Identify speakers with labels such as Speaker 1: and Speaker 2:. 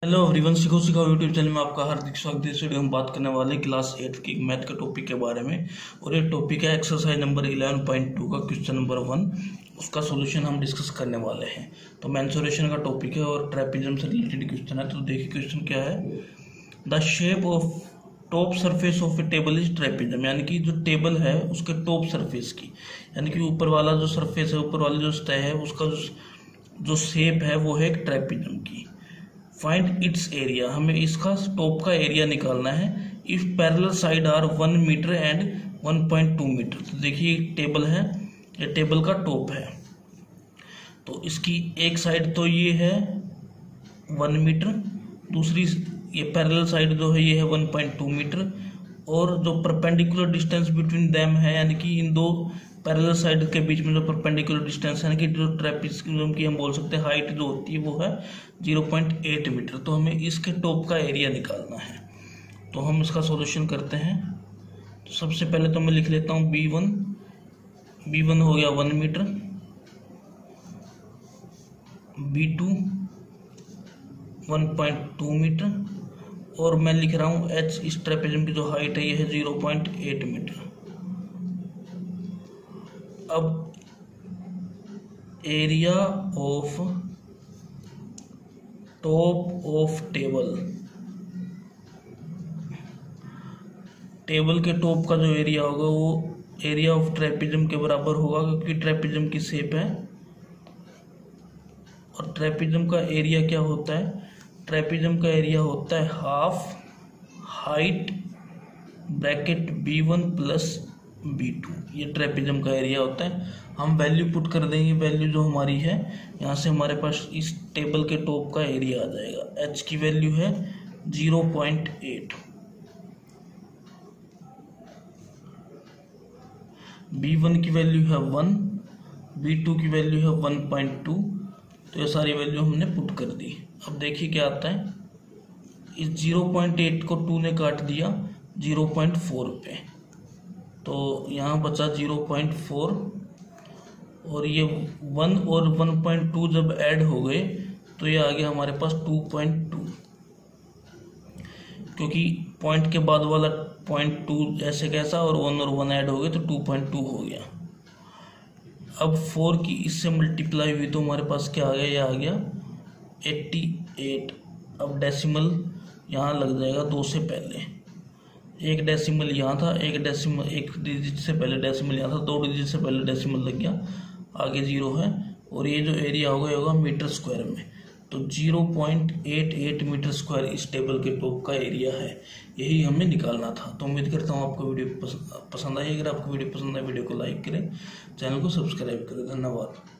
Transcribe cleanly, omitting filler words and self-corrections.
Speaker 1: Hello everyone, सीखो सिखाओ YouTube channel में आपका हार्दिक स्वागत है। इस वीडियो में बात करने वाले क्लास 8 की मैथ के टॉपिक के बारे में। और ये टॉपिक है एक्सरसाइज नंबर 11.2 का क्वेश्चन नंबर 1। उसका सॉल्यूशन हम डिस्कस करने वाले हैं। तो मेंसुरेशन का टॉपिक है और ट्रेपेजियम से रिलेटेड क्वेश्चन है। तो देखिए क्वेश्चन क्या है। The shape of top surface of a table is trapezium, यानी कि जो टेबल है उसके टॉप सरफेस की, यानी कि ऊपर वाला जो सरफेस है, ऊपर वाली जो सतह है, उसका जो शेप है वो है एक ट्रेपेजियम की। फाइंड इट्स एरिया, हमें इसका टॉप का एरिया निकालना है। If parallel side are 1 metre and 1.2 metre. तो देखिए टेबल है, ये टेबल का टॉप है। तो इसकी एक साइड तो ये है 1 मीटर, दूसरी ये पैरेलल साइड जो है ये है 1.2 मीटर। और जो परपेंडिकुलर डिस्टेंस बिटवीन देम है, यानी कि इन दो पैरेलल साइड के बीच में जो परपेंडिकुलर डिस्टेंस है, यानी कि जो ट्रेपेजियम की हम बोल सकते हैं हाइट जो होती है वो है 0.8 मीटर। तो हमें इसके टॉप का एरिया निकालना है। तो हम इसका सॉल्यूशन करते हैं। तो सबसे पहले तो मैं लिख लेता हूँ B1 हो गया 1 मीटर, B2 1.2 मीटर, और मैं लिख रहा हूँ H, इस ट्रेपेजियम की जो हाइट है ये है 0.8 मीटर। अब area of top of table के टॉप का जो एरिया होगा वो एरिया ऑफ ट्रेपेजियम के बराबर होगा, क्योंकि ट्रेपेजियम की शेप है। और ट्रेपेजियम का एरिया क्या होता है? ट्रेपेजियम का एरिया होता है half height bracket B1 plus B2। ये ट्रेपेजियम का एरिया होता है। हम वैल्यू पुट कर देंगे, वैल्यू जो हमारी है यहाँ से हमारे पास इस टेबल के टॉप का एरिया आ जाएगा। H की वैल्यू है 0.8, B1 की वैल्यू है 1, B2 की वैल्यू है 1.2। तो ये सारी वैल्यू हमने पुट कर दी। अब देखिए क्या आता है। इस 0.8 को 2 ने काट दिया 0.4 पे, तो यहाँ बचा 0.4। और ये 1 और 1.2 जब ऐड हो गए तो ये आ गया हमारे पास 2.2, क्योंकि पॉइंट के बाद वाला 0.2 ऐसे कैसा, और 1 और 1 ऐड हो गए तो 2.2 हो गया। अब 4 की इससे मल्टीप्लाई हुई तो हमारे पास क्या आ गया, ये आ गया 88। अब डेसिमल यहाँ लग जाएगा 2 से पहले, एक डेसिमल यहाँ था, एक डिजिट से पहले डेसिमल यहाँ था, 2 डिजिट से पहले डेसिमल लग गया, आगे 0 है। और ये जो एरिया होगा मीटर स्क्वायर में। तो 0.88 मीटर स्क्वायर इस टेबल के टॉप का एरिया है। यही हमें निकालना था। तो उम्मीद करता हूँ आपको वीडियो पसंद आई। अगर आपको वीडियो पसंद आए वीडियो को लाइक करें, चैनल को सब्सक्राइब करें। धन्यवाद।